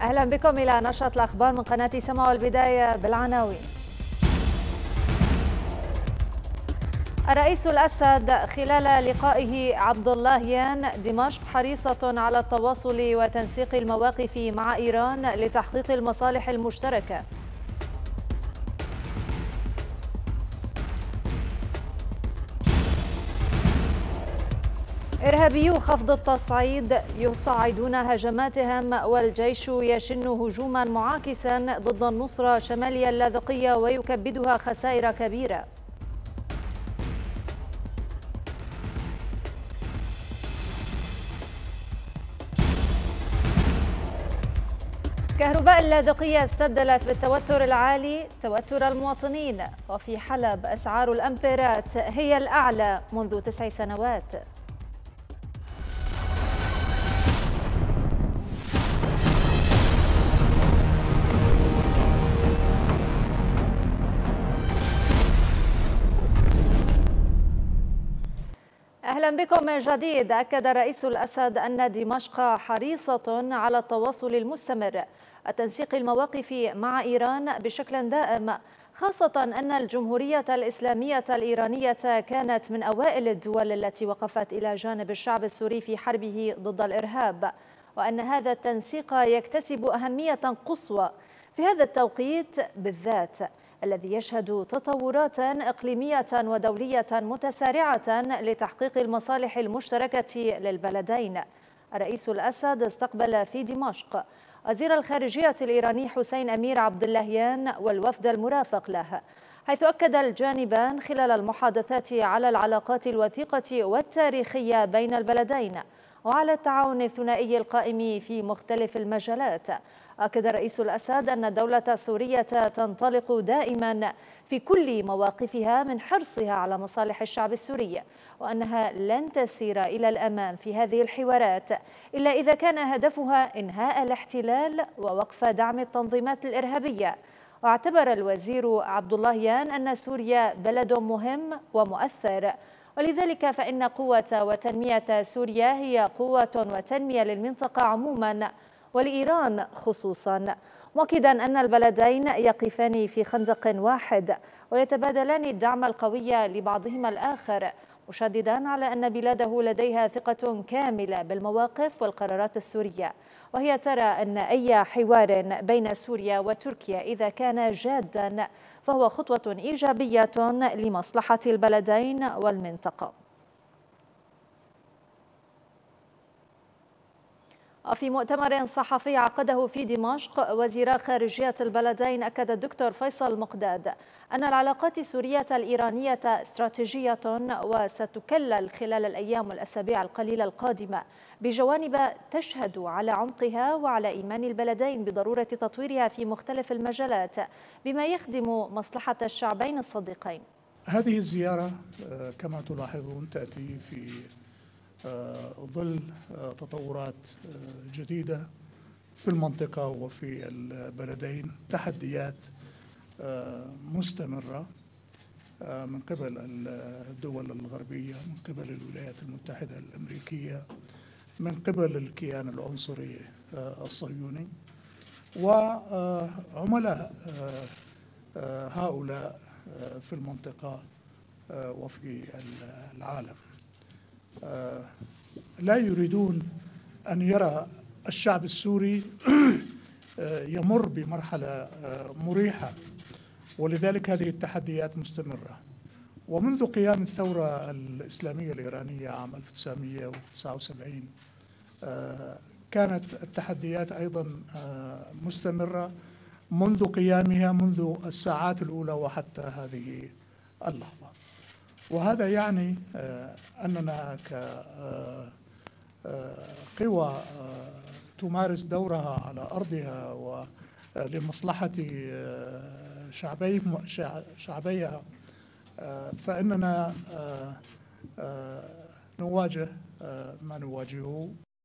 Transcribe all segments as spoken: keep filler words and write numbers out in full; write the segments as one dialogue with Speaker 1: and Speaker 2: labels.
Speaker 1: أهلا بكم إلى نشرة الأخبار من قناة سما، والبداية بالعناوين. الرئيس الأسد خلال لقائه عبد اللهيان دمشق حريصة على التواصل وتنسيق المواقف مع إيران لتحقيق المصالح المشتركة. إرهابيو خفض التصعيد يصعدون هجماتهم والجيش يشن هجوما معاكسا ضد النصرة شمالي اللاذقية ويكبدها خسائر كبيرة. كهرباء اللاذقية استبدلت بالتوتر العالي توتر المواطنين، وفي حلب أسعار الأمبيرات هي الأعلى منذ تسع سنوات. أهلا بكم من جديد. أكد الرئيس الأسد أن دمشق حريصة على التواصل المستمر وتنسيق المواقف مع إيران بشكل دائم، خاصة أن الجمهورية الإسلامية الإيرانية كانت من أوائل الدول التي وقفت إلى جانب الشعب السوري في حربه ضد الإرهاب، وأن هذا التنسيق يكتسب أهمية قصوى في هذا التوقيت بالذات الذي يشهد تطورات إقليمية ودولية متسارعة لتحقيق المصالح المشتركة للبلدين. الرئيس الأسد استقبل في دمشق وزير الخارجية الإيراني حسين أمير عبد اللهيان والوفد المرافق له، حيث أكد الجانبان خلال المحادثات على العلاقات الوثيقة والتاريخية بين البلدين وعلى التعاون الثنائي القائم في مختلف المجالات. أكد الرئيس الأسد أن الدولة السورية تنطلق دائما في كل مواقفها من حرصها على مصالح الشعب السوري، وأنها لن تسير إلى الأمام في هذه الحوارات إلا إذا كان هدفها إنهاء الاحتلال ووقف دعم التنظيمات الإرهابية. واعتبر الوزير عبد اللهيان أن سوريا بلد مهم ومؤثر، ولذلك فإن قوة وتنمية سوريا هي قوة وتنمية للمنطقة عموما ولإيران خصوصا، مؤكدا أن البلدين يقفان في خندق واحد ويتبادلان الدعم القوي لبعضهما الآخر، مشددا على أن بلاده لديها ثقة كاملة بالمواقف والقرارات السورية، وهي ترى أن أي حوار بين سوريا وتركيا إذا كان جادا فهو خطوة إيجابية لمصلحة البلدين والمنطقة. وفي مؤتمر صحفي عقده في دمشق وزير خارجية البلدين، أكد الدكتور فيصل مقداد أن العلاقات السورية الإيرانية استراتيجية وستكلل خلال الأيام والأسابيع القليلة القادمة بجوانب تشهد على عمقها وعلى إيمان البلدين بضرورة تطويرها في مختلف المجالات بما يخدم مصلحة الشعبين الصديقين.
Speaker 2: هذه الزيارة كما تلاحظون تأتي في ظل تطورات جديدة في المنطقة وفي البلدين، تحديات مستمرة من قبل الدول الغربية، من قبل الولايات المتحدة الأمريكية، من قبل الكيان العنصري الصهيوني وعملاء هؤلاء في المنطقة وفي العالم. لا يريدون أن يرى الشعب السوري يمر بمرحلة مريحة، ولذلك هذه التحديات مستمرة. ومنذ قيام الثورة الإسلامية الإيرانية عام ألف وتسعمئة وتسعة وسبعين كانت التحديات أيضا مستمرة منذ قيامها، منذ الساعات الأولى وحتى هذه اللحظة. وهذا يعني أننا كقوى تمارس دورها على أرضها ولمصلحة شعبيها فإننا نواجه ما نواجهه.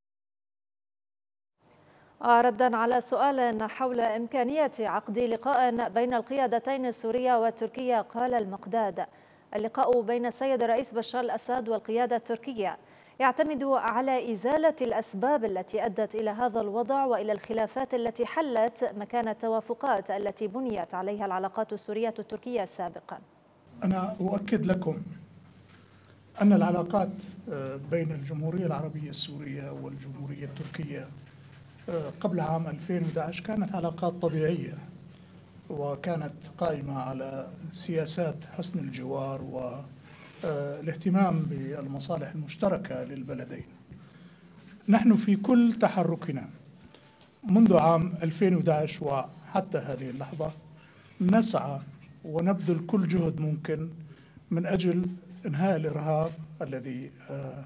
Speaker 1: ردا على سؤال حول إمكانية عقد لقاء بين القيادتين السورية والتركية، قال المقداد: اللقاء بين السيد الرئيس بشار الأسد والقيادة التركية يعتمد على إزالة الأسباب التي أدت إلى هذا الوضع وإلى الخلافات التي حلت مكان التوافقات التي بنيت عليها العلاقات السورية التركية سابقا.
Speaker 2: أنا أؤكد لكم أن العلاقات بين الجمهورية العربية السورية والجمهورية التركية قبل عام ألفين وأحد عشر كانت علاقات طبيعية، وكانت قائمة على سياسات حسن الجوار والاهتمام بالمصالح المشتركة للبلدين. نحن في كل تحركنا منذ عام ألفين وأحد عشر وحتى هذه اللحظة نسعى ونبذل كل جهد ممكن من أجل إنهاء الإرهاب الذي آآ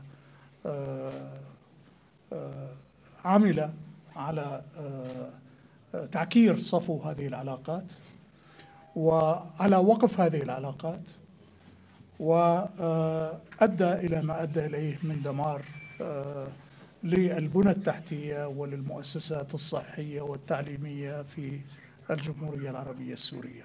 Speaker 2: آآ عمل على تعكير صفو هذه العلاقات وعلى وقف هذه العلاقات، وأدى إلى ما أدى إليه من دمار للبنى التحتية وللمؤسسات الصحية والتعليمية في الجمهورية العربية السورية.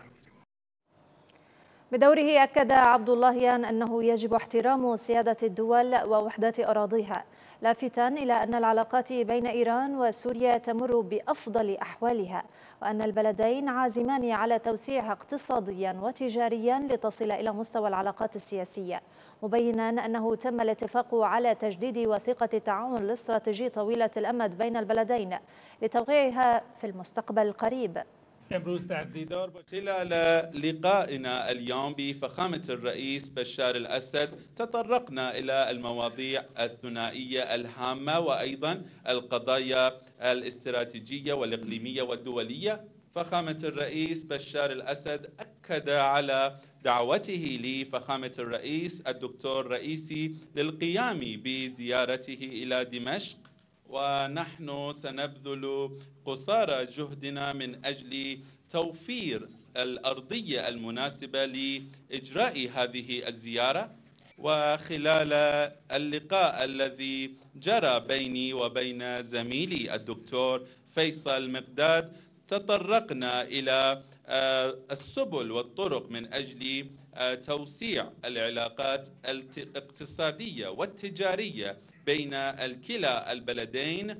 Speaker 1: بدوره أكد عبد اللهيان أنه يجب احترام سيادة الدول ووحدة أراضيها، لافتا إلى أن العلاقات بين إيران وسوريا تمر بأفضل أحوالها، وأن البلدين عازمان على توسيعها اقتصاديا وتجاريا لتصل إلى مستوى العلاقات السياسية، مبينا أنه تم الاتفاق على تجديد وثيقة التعاون الاستراتيجي طويلة الأمد بين البلدين لتوقيعها في المستقبل القريب.
Speaker 3: خلال لقائنا اليوم بفخامة الرئيس بشار الأسد تطرقنا إلى المواضيع الثنائية الهامة وأيضا القضايا الاستراتيجية والإقليمية والدولية. فخامة الرئيس بشار الأسد أكد على دعوته لفخامة الرئيس الدكتور رئيسي للقيام بزيارته إلى دمشق، ونحن سنبذل قصارى جهدنا من أجل توفير الأرضية المناسبة لإجراء هذه الزيارة. وخلال اللقاء الذي جرى بيني وبين زميلي الدكتور فيصل مقداد تطرقنا إلى السبل والطرق من أجل توسيع العلاقات الاقتصادية والتجارية بين الكلا البلدين.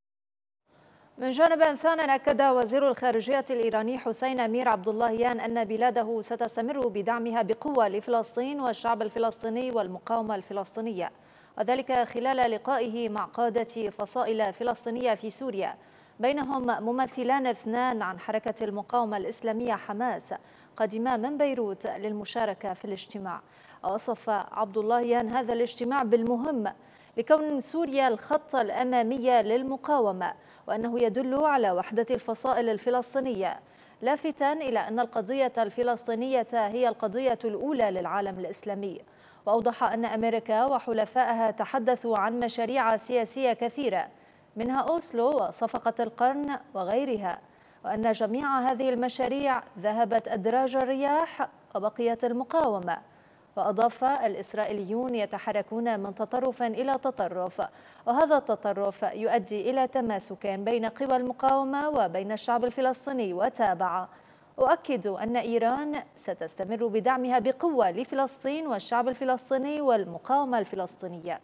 Speaker 1: من جانب ثانٍ أكد وزير الخارجية الإيراني حسين أمير عبد اللهيان أن بلاده ستستمر بدعمها بقوة لفلسطين والشعب الفلسطيني والمقاومة الفلسطينية، وذلك خلال لقائه مع قادة فصائل فلسطينية في سوريا، بينهم ممثلان اثنان عن حركة المقاومة الإسلامية حماس قادما من بيروت للمشاركة في الاجتماع. وصف عبد اللهيان هذا الاجتماع بالمهم لكون سوريا الخط الأمامي للمقاومة، وأنه يدل على وحدة الفصائل الفلسطينية، لافتا إلى أن القضية الفلسطينية هي القضية الأولى للعالم الإسلامي. وأوضح أن أمريكا وحلفائها تحدثوا عن مشاريع سياسية كثيرة منها أوسلو وصفقة القرن وغيرها، وأن جميع هذه المشاريع ذهبت أدراج الرياح وبقيت المقاومة. وأضاف الإسرائيليون يتحركون من تطرف إلى تطرف، وهذا التطرف يؤدي إلى تماسك بين قوى المقاومة وبين الشعب الفلسطيني. وتابع: أؤكد أن إيران ستستمر بدعمها بقوة لفلسطين والشعب الفلسطيني والمقاومة الفلسطينية.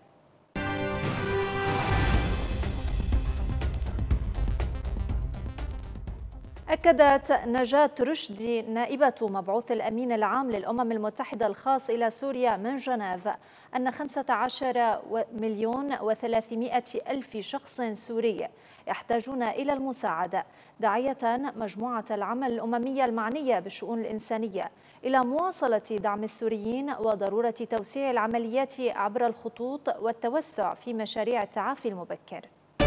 Speaker 1: أكدت نجاة رشدي نائبة مبعوث الأمين العام للأمم المتحدة الخاص إلى سوريا من جنيف أن خمسة عشر مليون وثلاثمائة ألف شخص سوري يحتاجون إلى المساعدة، داعية مجموعة العمل الأممية المعنية بالشؤون الإنسانية إلى مواصلة دعم السوريين وضرورة توسيع العمليات عبر الخطوط والتوسع في مشاريع التعافي المبكر.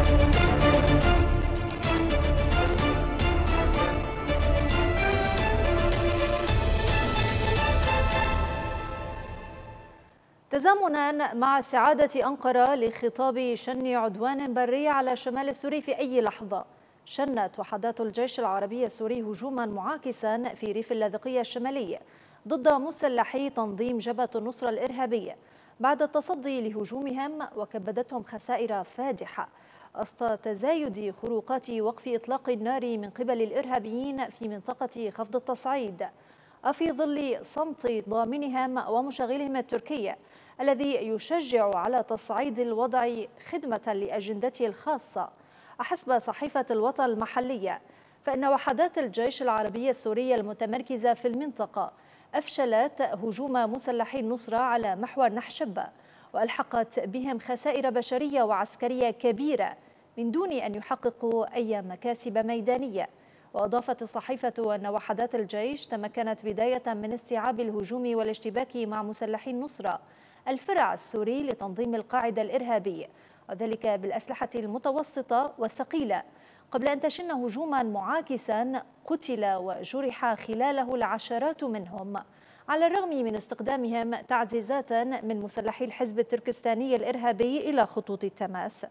Speaker 1: تزامنا مع استعادة أنقرة لخطاب شن عدوان بري على الشمال السوري في أي لحظة، شنت وحدات الجيش العربي السوري هجوما معاكسا في ريف اللاذقية الشمالي ضد مسلحي تنظيم جبهة النصرة الإرهابية بعد التصدي لهجومهم، وكبدتهم خسائر فادحة وسط تزايد خروقات وقف إطلاق النار من قبل الإرهابيين في منطقة خفض التصعيد، وفي ظل صمت ضامنهم ومشغلهم التركي الذي يشجع على تصعيد الوضع خدمة لأجندته الخاصة. حسب صحيفة الوطن المحلية، فإن وحدات الجيش العربي السوري المتمركزة في المنطقة أفشلت هجوم مسلحي النصرة على محور نحشبة، وألحقت بهم خسائر بشرية وعسكرية كبيرة من دون أن يحققوا أي مكاسب ميدانية. وأضافت الصحيفة أن وحدات الجيش تمكنت بداية من استيعاب الهجوم والاشتباك مع مسلحي النصرة الفرع السوري لتنظيم القاعدة الإرهابي، وذلك بالأسلحة المتوسطة والثقيلة، قبل أن تشن هجوما معاكسا قتل وجرح خلاله العشرات منهم، على الرغم من استخدامهم تعزيزات من مسلحي الحزب التركستاني الإرهابي إلى خطوط التماس.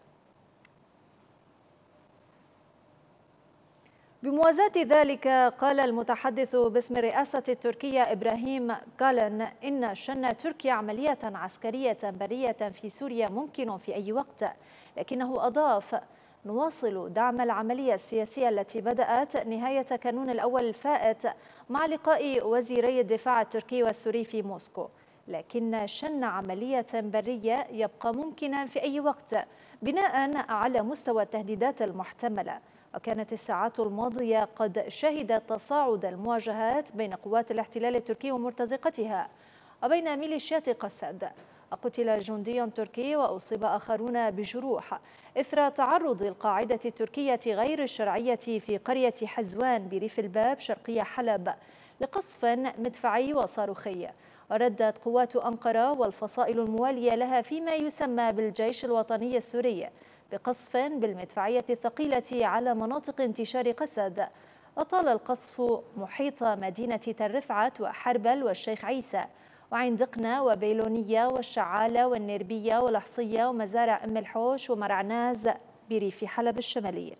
Speaker 1: بموازاة ذلك، قال المتحدث باسم الرئاسة التركية إبراهيم كالن إن شن تركيا عملية عسكرية برية في سوريا ممكن في أي وقت، لكنه أضاف: نواصل دعم العملية السياسية التي بدأت نهاية كانون الأول الفائت مع لقاء وزيري الدفاع التركي والسوري في موسكو، لكن شن عملية برية يبقى ممكنا في أي وقت بناء على مستوى التهديدات المحتملة. وكانت الساعات الماضية قد شهدت تصاعد المواجهات بين قوات الاحتلال التركي ومرتزقتها وبين ميليشيات قسد. قتل جندي تركي وأصيب آخرون بجروح إثر تعرض القاعدة التركية غير الشرعية في قرية حزوان بريف الباب شرقي حلب لقصف مدفعي وصاروخي. وردت قوات أنقرة والفصائل الموالية لها فيما يسمى بالجيش الوطني السوري بقصف بالمدفعية الثقيلة على مناطق انتشار قسد. وطال القصف محيط مدينة تل رفعت وحربل والشيخ عيسى وعين دقنة وبيلونية والشعالة والنربية والحصية ومزارع أم الحوش ومرعناز بريف حلب الشمالي.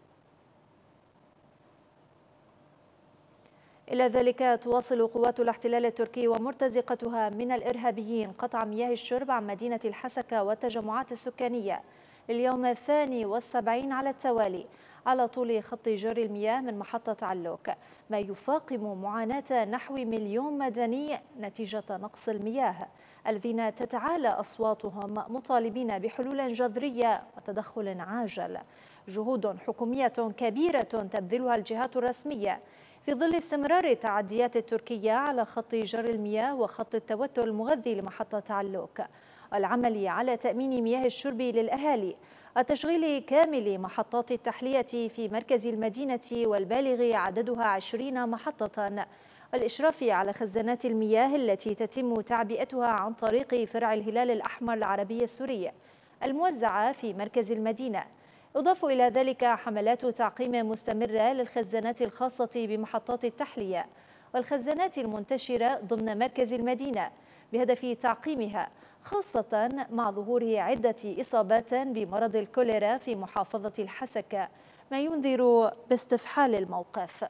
Speaker 1: إلى ذلك، تواصل قوات الاحتلال التركي ومرتزقتها من الإرهابيين قطع مياه الشرب عن مدينة الحسكة والتجمعات السكانية لليوم الثاني والسبعين على التوالي على طول خط جري المياه من محطة علوك، ما يفاقم معاناة نحو مليون مدني نتيجة نقص المياه الذين تتعالى أصواتهم مطالبين بحلول جذرية وتدخل عاجل. جهود حكومية كبيرة تبذلها الجهات الرسمية في ظل استمرار التعديات التركية على خط جري المياه وخط التوتر المغذي لمحطة علوك، والعمل على تأمين مياه الشرب للأهالي، وتشغيل كامل محطات التحلية في مركز المدينة والبالغ عددها عشرين محطة، والإشراف على خزانات المياه التي تتم تعبئتها عن طريق فرع الهلال الأحمر العربي السوري الموزعة في مركز المدينة. يضاف إلى ذلك حملات تعقيم مستمرة للخزانات الخاصة بمحطات التحلية والخزانات المنتشرة ضمن مركز المدينة بهدف تعقيمها، خاصة مع ظهور عدة إصابات بمرض الكوليرا في محافظة الحسكة، ما ينذر باستفحال الموقف.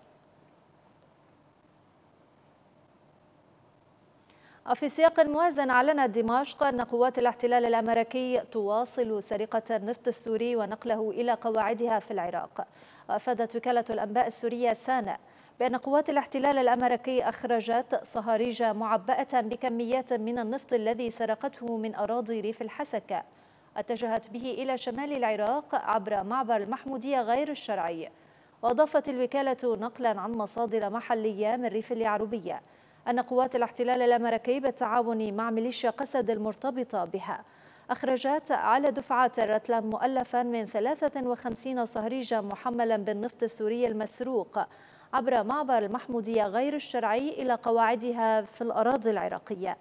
Speaker 1: وفي سياق موازن، أعلنت دمشق أن قوات الاحتلال الأمريكي تواصل سرقة النفط السوري ونقله إلى قواعدها في العراق. وأفادت وكالة الأنباء السورية سانا بأن قوات الاحتلال الأمريكي أخرجت صهاريج معبأة بكميات من النفط الذي سرقته من أراضي ريف الحسكة، اتجهت به إلى شمال العراق عبر معبر المحمودية غير الشرعي. وأضافت الوكالة نقلا عن مصادر محلية من ريف اليعربية أن قوات الاحتلال الأمريكي بالتعاون مع ميليشيا قسد المرتبطة بها أخرجت على دفعات رتلا مؤلفا من ثلاثة وخمسين صهريجا محملا بالنفط السوري المسروق عبر معبر المحمودية غير الشرعي إلى قواعدها في الأراضي العراقية.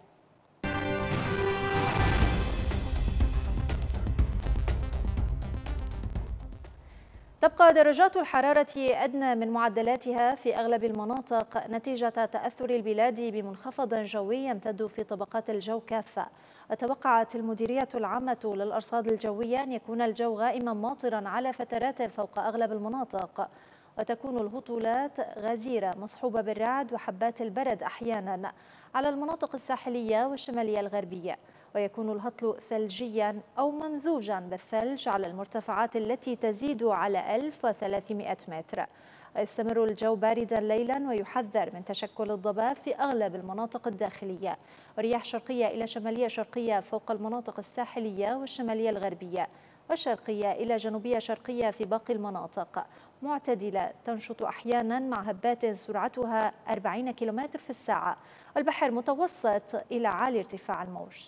Speaker 1: تبقى درجات الحرارة أدنى من معدلاتها في أغلب المناطق نتيجة تأثر البلاد بمنخفض جوي يمتد في طبقات الجو كافة. وتوقعت المديرية العامة للأرصاد الجوية أن يكون الجو غائما ماطرا على فترات فوق أغلب المناطق، وتكون الهطولات غزيرة مصحوبة بالرعد وحبات البرد أحيانا على المناطق الساحلية والشمالية الغربية، ويكون الهطل ثلجيا أو ممزوجا بالثلج على المرتفعات التي تزيد على ألف وثلاثمائة متر. ويستمر الجو باردا ليلا ويحذر من تشكل الضباب في أغلب المناطق الداخلية، ورياح شرقية إلى شمالية شرقية فوق المناطق الساحلية والشمالية الغربية، والشرقية إلى جنوبية شرقية في باقي المناطق، معتدلة تنشط أحيانا مع هبات سرعتها أربعين كيلومتر في الساعة، والبحر متوسط إلى عالي ارتفاع الموج.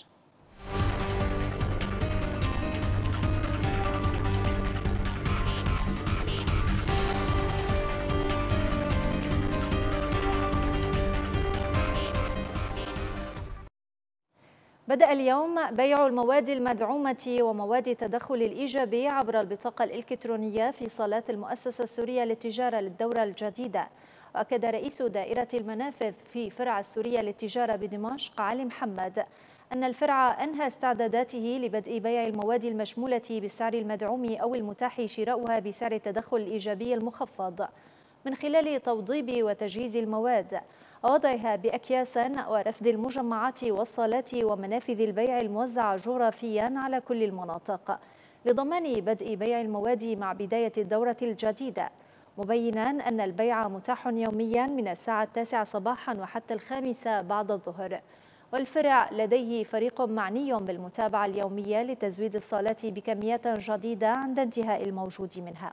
Speaker 1: بدأ اليوم بيع المواد المدعومة ومواد التدخل الإيجابي عبر البطاقة الإلكترونية في صالات المؤسسة السورية للتجارة للدورة الجديدة. وأكد رئيس دائرة المنافذ في فرع السورية للتجارة بدمشق علي محمد أن الفرع أنهى استعداداته لبدء بيع المواد المشمولة بالسعر المدعوم أو المتاح شراؤها بسعر التدخل الإيجابي المخفض من خلال توضيب وتجهيز المواد ووضعها بأكياس ورفد المجمعات والصالات ومنافذ البيع الموزعة جغرافيا على كل المناطق لضمان بدء بيع المواد مع بداية الدورة الجديدة، مبينا أن البيع متاح يوميا من الساعة التاسعة صباحا وحتى الخامسة بعد الظهر. والفرع لديه فريق معني بالمتابعة اليومية لتزويد الصالات بكميات جديدة عند انتهاء الموجود منها.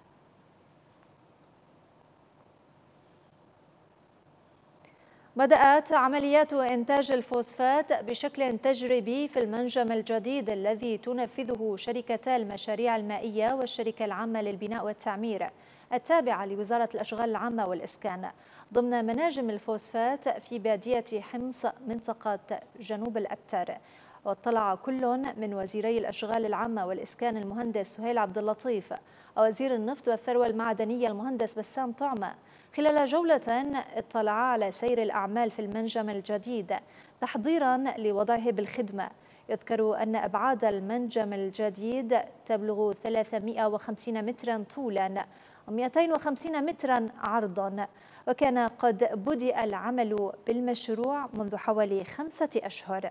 Speaker 1: بدأت عمليات إنتاج الفوسفات بشكل تجريبي في المنجم الجديد الذي تنفذه شركتا المشاريع المائية والشركة العامة للبناء والتعمير التابعة لوزارة الأشغال العامة والإسكان ضمن مناجم الفوسفات في بادية حمص منطقة جنوب الأبتر. واطلع كل من وزيري الأشغال العامة والإسكان المهندس سهيل عبد اللطيف ووزير النفط والثروة المعدنية المهندس بسام طعمة خلال جولة اطلع على سير الأعمال في المنجم الجديد تحضيرا لوضعه بالخدمة. يذكر أن أبعاد المنجم الجديد تبلغ ثلاثمائة وخمسين مترا طولا ومئتين وخمسين مترا عرضا، وكان قد بدأ العمل بالمشروع منذ حوالي خمسة أشهر.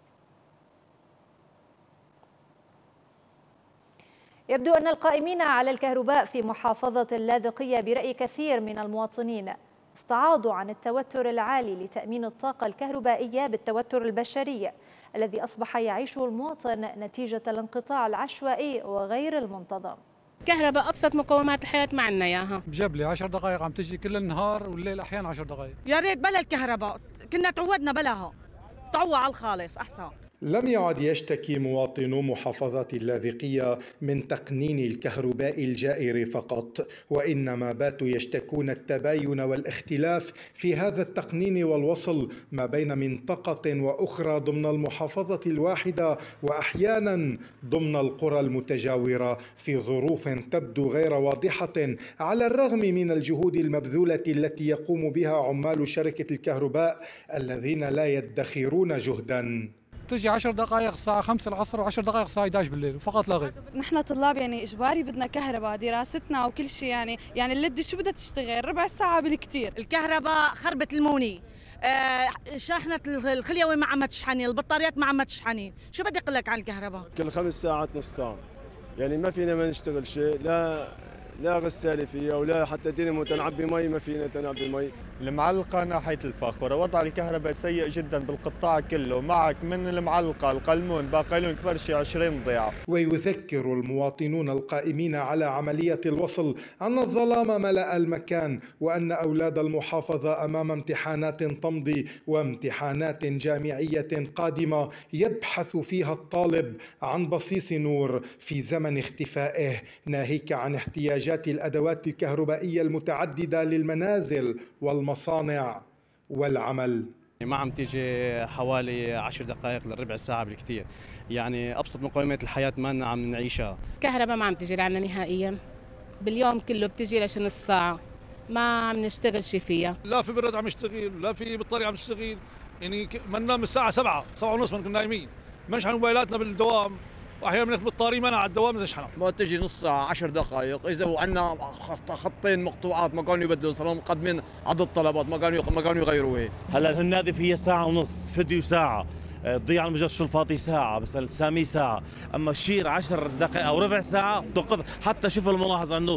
Speaker 1: يبدو أن القائمين على الكهرباء في محافظة اللاذقية برأي كثير من المواطنين استعاضوا عن التوتر العالي لتأمين الطاقة الكهربائية بالتوتر البشري الذي أصبح يعيشه المواطن نتيجة الانقطاع العشوائي وغير المنتظم.
Speaker 4: كهرباء أبسط مقومات الحياة ما عندنا إياها.
Speaker 5: بجبلي عشر دقائق عم تجي كل النهار والليل أحيانا عشر دقائق.
Speaker 6: يا ريت بلا الكهرباء، كنا تعودنا بلاها، طوع على الخالص أحسن.
Speaker 7: لم يعد يشتكي مواطنو محافظة اللاذقية من تقنين الكهرباء الجائر فقط، وإنما باتوا يشتكون التباين والاختلاف في هذا التقنين والوصل ما بين منطقة وأخرى ضمن المحافظة الواحدة وأحيانا ضمن القرى المتجاورة في ظروف تبدو غير واضحة على الرغم من الجهود المبذولة التي يقوم بها عمال شركة الكهرباء الذين لا يدخرون جهدا.
Speaker 5: تجي عشر دقائق الساعة خمسة العصر وعشر دقائق الساعة إحدى عشر بالليل فقط لا غير.
Speaker 8: نحن طلاب يعني إجباري بدنا كهرباء، دراستنا وكل شيء يعني يعني اللي شو بدها تشتغل ربع ساعة بالكثير.
Speaker 6: الكهرباء خربت الموني، آه شاحنة الخليوي ما عم تشحنين، البطاريات ما عم تشحنين، شو بدي أقول لك عن الكهرباء؟
Speaker 9: كل خمس ساعات نص ساعة، يعني ما فينا ما نشتغل شيء، لا لا غسالة فيها ولا حتى دينامو تنعبي مي ما فينا تنعبي مي.
Speaker 10: المعلقة ناحية الفاخرة وضع الكهرباء سيء جدا بالقطاع كله، معك من المعلقة القلمون باقي فرشة عشرين ضيعة.
Speaker 7: ويذكر المواطنون القائمين على عملية الوصل أن الظلام ملأ المكان وأن أولاد المحافظة أمام امتحانات تمضي وامتحانات جامعية قادمة يبحث فيها الطالب عن بصيص نور في زمن اختفائه، ناهيك عن احتياجات الأدوات الكهربائية المتعددة للمنازل والمصانع والعمل.
Speaker 11: ما عم تيجي حوالي عشر دقائق لربع ساعة بالكثير، يعني أبسط مقومات الحياة ما عم نعيشها.
Speaker 4: كهرباء ما عم تيجي لعنا نهائيا، باليوم كله بتجي لش نص ساعة ما عم نشتغل شي فيها.
Speaker 5: لا في برد عم يشتغل، لا في بطارية عم تشتغل، يعني ما ننام الساعة سبعة سبعة ونص بنكون نايمين، ما نشحن موبايلاتنا بالدوام، واحيانا بناخذ بطاريه منع على الدوام اذا شحنها.
Speaker 12: ما تجي نص ساعه عشر دقائق، اذا وعندنا خط خطين مقطوعات ما كانوا يبدلوا، صاروا مقدمين عدد طلبات ما كانوا ما كانوا يغيروها.
Speaker 13: هلا النادي فيها ساعه ونص، فيديو ساعه، تضيع المجرش الفاضي ساعه، بس السامي ساعه، اما الشير عشر دقائق او ربع ساعه تنقذ. حتى شوف الملاحظ انه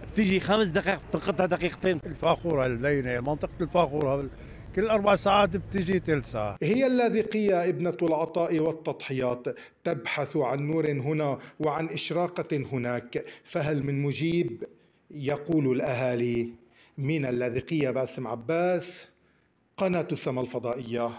Speaker 13: بتيجي خمس دقائق بتنقطع دقيقتين.
Speaker 5: الفاخورة اللينة منطقة الفاخورة كل أربع ساعات بتجي ثلث ساعة.
Speaker 7: هي اللاذقية ابنة العطاء والتضحيات تبحث عن نور هنا وعن إشراقة هناك، فهل من مجيب؟ يقول الأهالي. من اللاذقية باسم عباس، قناة السما الفضائية.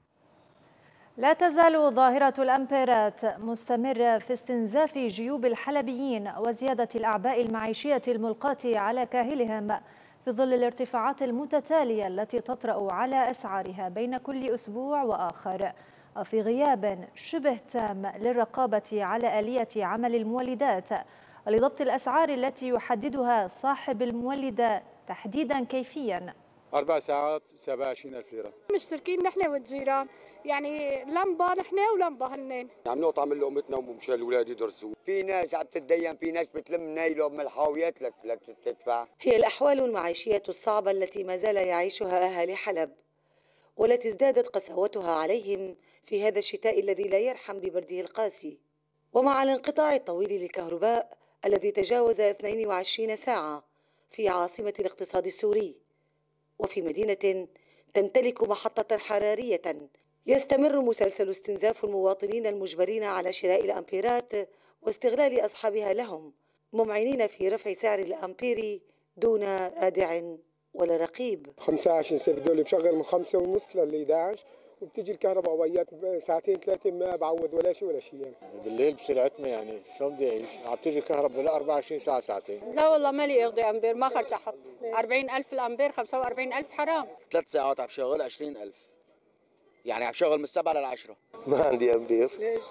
Speaker 1: لا تزال ظاهرة الأمبيرات مستمرة في استنزاف جيوب الحلبيين وزيادة الأعباء المعيشية الملقاة على كاهلهم في ظل الارتفاعات المتتالية التي تطرأ على أسعارها بين كل أسبوع وآخر، وفي غياب شبه تام للرقابة على آلية عمل المولدات ولضبط الأسعار التي يحددها صاحب المولدة تحديدا كيفيا.
Speaker 14: أربع ساعات سبعة وعشرين ألف ليرة.
Speaker 15: مشتركين نحن والجيران، يعني لمبة نحن ولمبة هنين.
Speaker 16: عم نقطع من لقمتنا ومشان الأولاد يدرسوا. في ناس عم تتدين، في ناس بتلم نايلو من الحاويات لك لك تدفع.
Speaker 17: هي الأحوال المعيشية الصعبة التي ما زال يعيشها أهالي حلب، والتي ازدادت قساوتها عليهم في هذا الشتاء الذي لا يرحم ببرده القاسي، ومع الانقطاع الطويل للكهرباء الذي تجاوز اثنتين وعشرين ساعة في عاصمة الاقتصاد السوري، وفي مدينة تمتلك محطة حرارية. يستمر مسلسل استنزاف المواطنين المجبرين على شراء الأمبيرات واستغلال أصحابها لهم، ممعنين في رفع سعر الأمبير دون رادع ولا رقيب.
Speaker 14: خمسة وعشرين سنة دول بشغل من خمسة ونص لل إحدى عشر، وبتجي الكهرباء ويات ساعتين ثلاثة ما بعوض ولا شيء ولا شيء.
Speaker 18: بالليل بسرعتنا يعني شلون بدي أعيش؟ عم تجي الكهرباء بال أربعة وعشرين ساعة ساعتين.
Speaker 15: لا والله مالي أخذ أمبير، ما خرج أحط. أربعين ألف الأمبير، خمسة وأربعين ألف حرام.
Speaker 19: ثلاث ساعات عم شغل عشرين ألف، يعني عم شغل من السبعة للعشرة.
Speaker 20: ما عندي أمبير. ليش؟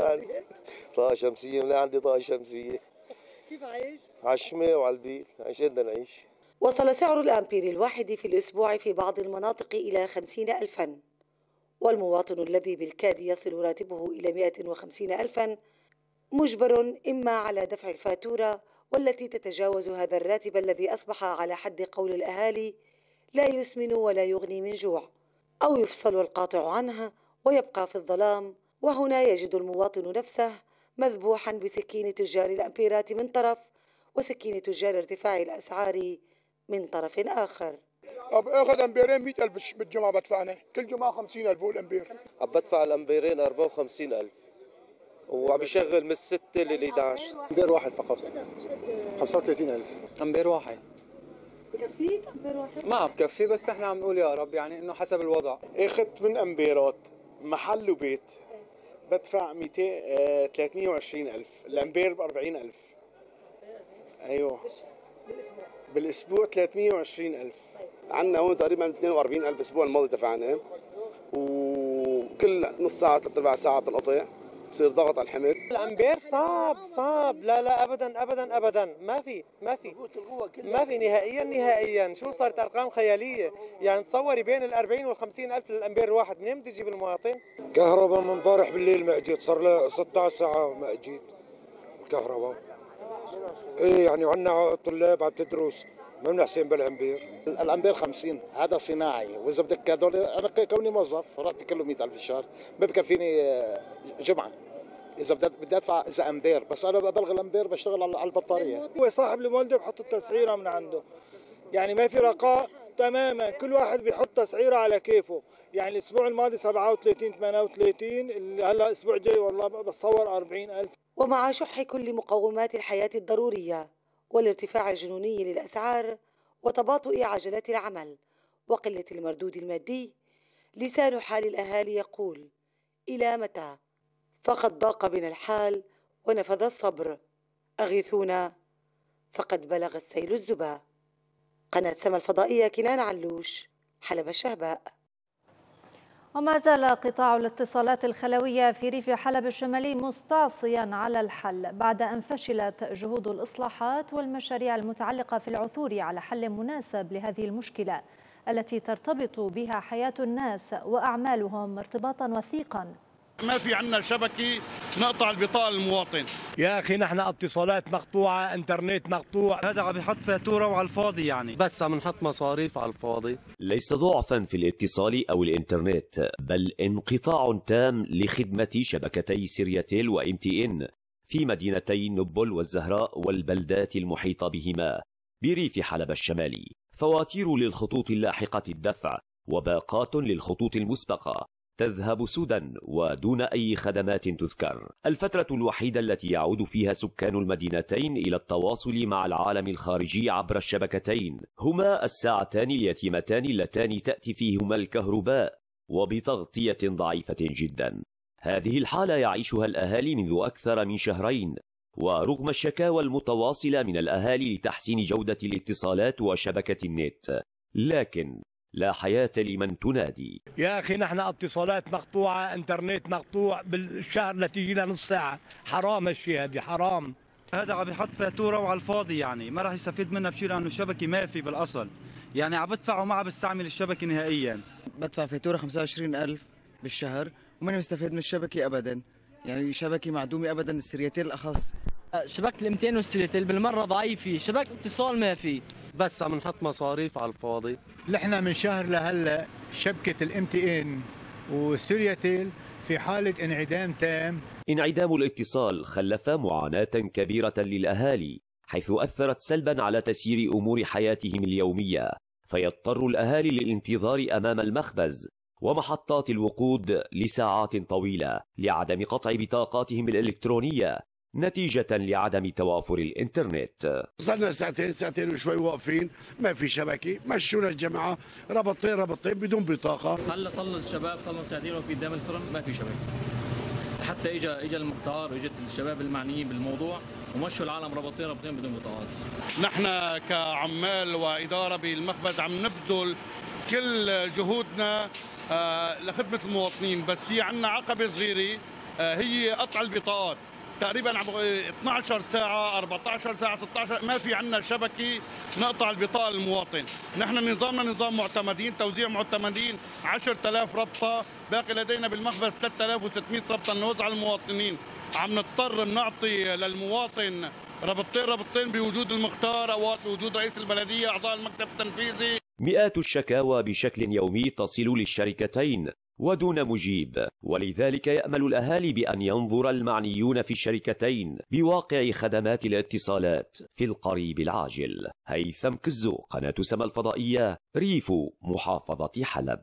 Speaker 20: طاقة شمسية، لا عندي طاقة شمسية.
Speaker 15: كيف عايش؟
Speaker 20: على الشمال وعلى البيت، عشان بدنا نعيش.
Speaker 17: وصل سعر الأمبير الواحد في الأسبوع في بعض المناطق إلى خمسين ألفا، والمواطن الذي بالكاد يصل راتبه إلى مئة وخمسين ألفا مجبر إما على دفع الفاتورة والتي تتجاوز هذا الراتب الذي أصبح على حد قول الأهالي لا يسمن ولا يغني من جوع، أو يفصل القاطع عنها ويبقى في الظلام. وهنا يجد المواطن نفسه مذبوحا بسكين تجار الأمبيرات من طرف، وسكين تجار ارتفاع الأسعار من طرف آخر.
Speaker 14: أخذ أمبيرين مئة ألف بالجمعة بدفعنا، كل جمعة خمسين ألف هو الأمبير.
Speaker 20: عم بدفع الأمبيرين أربعة وخمسين ألف، وعم بشغل من الستة لل إحدى عشر.
Speaker 14: أمبير واحد فقط خمسة وثلاثين ألف.
Speaker 21: أمبير واحد
Speaker 17: بكفيك أمبير واحد؟
Speaker 21: ما بكفي، بس نحن عم نقول يا رب يعني إنه حسب الوضع.
Speaker 22: أخذت من أمبيرات محل وبيت بدفع مئتين ثلاثمئة وعشرين ألف، الأمبير ب أربعين ألف. أيوه بالأسبوع ثلاثمئة وعشرين ألف.
Speaker 20: عندنا هون تقريبا اثنين وأربعين ألف الأسبوع الماضي دفعنا، وكل نص ساعة ثلاث أرباع ساعة تنقطع، بصير ضغط على الحمل.
Speaker 23: الأمبير صعب صعب، لا لا أبدا أبدا أبدا، ما في ما في ما في نهائيا نهائيا. شو صارت أرقام خيالية، يعني تصوري بين الأربعين والخمسين ألف للأمبير الواحد، منين بدي أجيب المواطن؟
Speaker 18: كهرباء من امبارح بالليل ما اجيت، صار لها ستة عشر ساعة ما اجيت الكهرباء. ايه يعني عندنا طلاب عم تدرس ما بنحسن بالامبير.
Speaker 24: الامبير خمسين هذا صناعي، واذا بدك هذول انا كوني موظف راتبي كله مئة ألف في الشهر ما بكفيني جمعه. اذا بدي ادفع اذا امبير، بس انا ببلغ الامبير بشتغل على البطاريه.
Speaker 22: هو صاحب المولده بحط التسعيره من عنده، يعني ما في رقاء تماما، كل واحد بيحط تسعيره على كيفه. يعني الاسبوع الماضي سبعة وثلاثين ثمانية وثلاثين، هلا الاسبوع الجاي والله بتصور أربعين ألف.
Speaker 17: ومع شح كل مقومات الحياة الضرورية والارتفاع الجنوني للأسعار وتباطؤ عجلات العمل وقلة المردود المادي، لسان حال الأهالي يقول: إلى متى؟ فقد ضاق بنا الحال ونفذ الصبر، أغيثونا فقد بلغ السيل الزبا. قناة سما الفضائية، كنان علوش، حلب الشهباء.
Speaker 1: وما زال قطاع الاتصالات الخلوية في ريف حلب الشمالي مستعصيا على الحل بعد أن فشلت جهود الإصلاحات والمشاريع المتعلقة في العثور على حل مناسب لهذه المشكلة التي ترتبط بها حياة الناس وأعمالهم ارتباطا وثيقا.
Speaker 5: ما في عندنا شبكة نقطع البطاقة للمواطن.
Speaker 25: يا أخي نحن اتصالات مقطوعة، انترنت مقطوع.
Speaker 26: هذا عم يحط فاتورة وعلى الفاضي، يعني بس عم نحط مصاريف على الفاضي.
Speaker 27: ليس ضعفا في الاتصال أو الإنترنت، بل انقطاع تام لخدمة شبكتي سرياتيل وإم تي إن في مدينتي نبل والزهراء والبلدات المحيطة بهما، بريف حلب الشمالي، فواتير للخطوط اللاحقة الدفع وباقات للخطوط المسبقة تذهب سدى ودون أي خدمات تذكر. الفترة الوحيدة التي يعود فيها سكان المدينتين إلى التواصل مع العالم الخارجي عبر الشبكتين هما الساعتان اليتيمتان اللتان تأتي فيهما الكهرباء وبتغطية ضعيفة جدا. هذه الحالة يعيشها الأهالي منذ أكثر من شهرين، ورغم الشكاوى المتواصلة من الأهالي لتحسين جودة الاتصالات وشبكة النت، لكن لا حياة لمن تنادي.
Speaker 25: يا أخي نحن اتصالات مقطوعة، انترنت مقطوع، بالشهر لتيجينا نص ساعة. حرام الشيء هذه، حرام.
Speaker 26: هذا عم يحط فاتورة وعلى الفاضي، يعني ما راح يستفيد منها بشيء لأنه الشبكة ما في بالأصل، يعني عم بدفع وما عم بستعمل الشبكة نهائيا.
Speaker 2: بدفع فاتورة خمسة وعشرين ألف بالشهر وماني مستفيد من الشبكة أبدا، يعني شبكة معدومة أبدا، السريتيل الأخص.
Speaker 3: شبكة الام مئتين والسريتيل بالمرة ضعيفة، شبكة اتصال ما في،
Speaker 26: بس عم نحط مصاريف على الفاضي.
Speaker 25: نحن من شهر لهلا شبكة الام تي ان والسريتيل في حالة انعدام تام.
Speaker 27: انعدام الاتصال خلف معاناة كبيرة للأهالي، حيث أثرت سلبا على تسيير أمور حياتهم اليومية، فيضطر الأهالي للانتظار أمام المخبز ومحطات الوقود لساعات طويلة لعدم قطع بطاقاتهم الإلكترونية نتيجة لعدم توافر الإنترنت.
Speaker 6: صرنا ساعتين ساعتين وشوي واقفين، ما في شبكة، مشونا الجماعة ربطين ربطين بدون بطاقة.
Speaker 8: هلا صلوا الشباب صلوا ساعتين واقفين قدام الفرن ما في شبكة، حتى اجى اجى المختار واجت الشباب المعنيين بالموضوع ومشوا العالم ربطين ربطين بدون بطاقات.
Speaker 9: نحن كعمال وإدارة بالمخبز عم نبذل كل جهودنا لخدمة المواطنين، بس في عنا عقبة صغيرة هي قطع البطاقات. تقريبا اثنعش ساعة أربعة عشر ساعة ستة عشر ما في عنا شبكة نقطع البطاقة للمواطن. نحن نظامنا نظام معتمدين، توزيع معتمدين عشرة آلاف ربطة، باقي لدينا بالمخبز ثلاثة آلاف وستمئة ربطة نوزع على المواطنين. عم نضطر نعطي للمواطن ربطتين ربطتين بوجود المختار أو بوجود رئيس البلدية أعضاء المكتب التنفيذي.
Speaker 27: مئات الشكاوى بشكل يومي تصل للشركتين ودون مجيب، ولذلك يأمل الأهالي بأن ينظر المعنيون في الشركتين بواقع خدمات الاتصالات في القريب العاجل. هيثم كزو، قناة سما الفضائية، ريف محافظة حلب.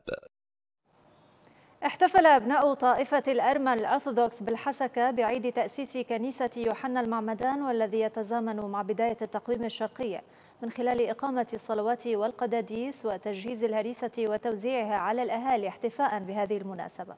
Speaker 1: احتفل أبناء طائفة الأرمن الأرثوذكس بالحسكة بعيد تأسيس كنيسة يوحنا المعمدان، والذي يتزامن مع بداية التقويم الشرقي من خلال إقامة الصلوات والقداديس وتجهيز الهريسة وتوزيعها على الأهالي احتفاء بهذه المناسبة.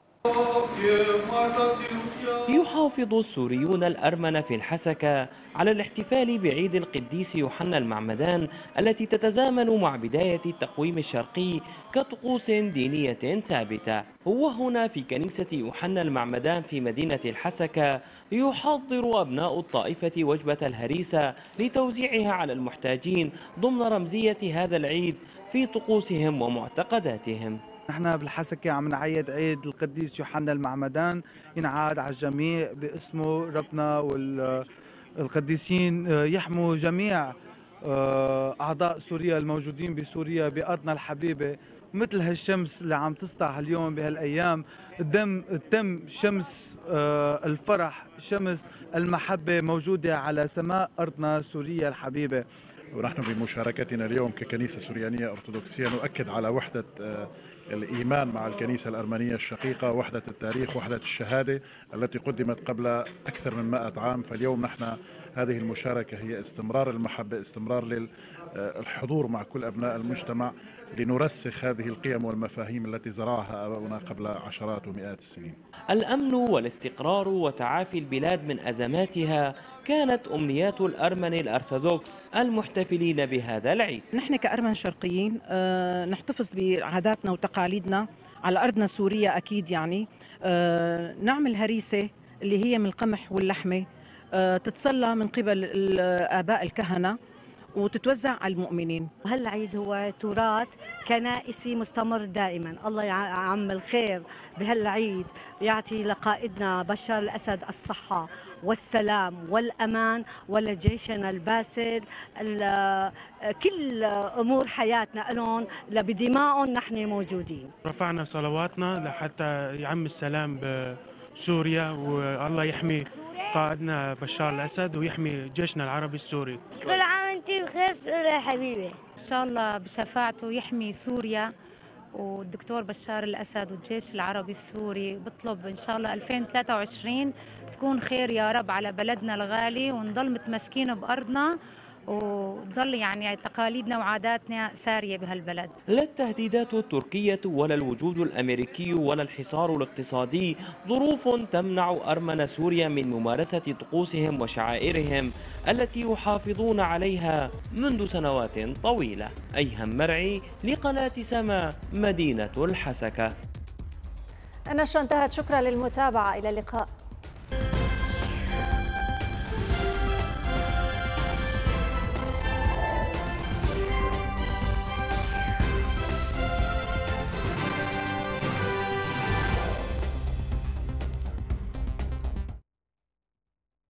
Speaker 10: يحافظ السوريون الأرمن في الحسكة على الاحتفال بعيد القديس يوحنا المعمدان التي تتزامن مع بداية التقويم الشرقي كطقوس دينية ثابتة. وهنا في كنيسة يوحنا المعمدان في مدينة الحسكة يحضر أبناء الطائفة وجبة الهريسة لتوزيعها على المحتاجين ضمن رمزية هذا العيد في طقوسهم ومعتقداتهم.
Speaker 11: نحن بالحسكة عم نعيد عيد القديس يوحنا المعمدان، ينعاد على الجميع باسمه ربنا، والقديسين يحموا جميع أعضاء سوريا الموجودين بسوريا بأرضنا الحبيبة، مثل هالشمس اللي عم تسطع اليوم بهالأيام، الدم التم شمس الفرح، شمس المحبة موجودة على سماء أرضنا سوريا الحبيبة.
Speaker 28: ونحن بمشاركتنا اليوم ككنيسة سوريانية أرثوذكسية نؤكد على وحدة الإيمان مع الكنيسة الأرمنية الشقيقة، وحدة التاريخ، وحدة الشهادة التي قدمت قبل أكثر من مائة عام. فاليوم نحن هذه المشاركة هي استمرار المحبة، استمرار للحضور مع كل أبناء المجتمع لنرسخ هذه القيم والمفاهيم التي زرعها آباؤنا قبل عشرات ومئات السنين.
Speaker 10: الأمن والاستقرار وتعافي البلاد من أزماتها كانت أمنيات الأرمن الأرثوذكس المحتفلين بهذا العيد.
Speaker 29: نحن كأرمن شرقيين أه نحتفظ بعاداتنا وتقاليدنا على أرضنا سوريا أكيد، يعني أه نعمل هريسة اللي هي من القمح واللحمة، أه تتصلى من قبل الآباء الكهنة وتتوزع على المؤمنين.
Speaker 30: هالعيد هو تراث كنائسي مستمر دائما. الله يعم الخير بهالعيد، يعطي لقائدنا بشار الأسد الصحة والسلام والأمان، ولجيشنا الباسل كل أمور حياتنا لهم بدمائهم نحن موجودين.
Speaker 31: رفعنا صلواتنا لحتى يعم السلام بسوريا، والله يحمي قائدنا بشار الأسد ويحمي جيشنا العربي السوري.
Speaker 32: كل عام
Speaker 4: وانت بخير سوريا حبيبي.
Speaker 7: ان شاء الله بشفاعته يحمي سوريا والدكتور بشار الاسد والجيش العربي السوري. بطلب ان شاء الله ألفين وثلاثة وعشرين تكون خير يا رب على بلدنا الغالي، ونضل متمسكين بارضنا وتضل يعني تقاليدنا وعاداتنا ساريه بهالبلد.
Speaker 10: لا التهديدات التركيه ولا الوجود الامريكي ولا الحصار الاقتصادي ظروف تمنع ارمن سوريا من ممارسه طقوسهم وشعائرهم التي يحافظون عليها منذ سنوات طويله. ايهم مرعي لقناه سما، مدينه الحسكه.
Speaker 1: النشرة انتهت، شكرا للمتابعة، إلى اللقاء.